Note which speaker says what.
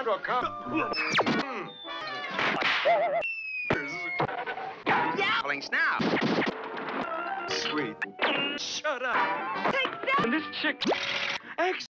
Speaker 1: Struck up.
Speaker 2: Calling now.
Speaker 1: Sweet.
Speaker 2: Shut up.
Speaker 1: And this chick.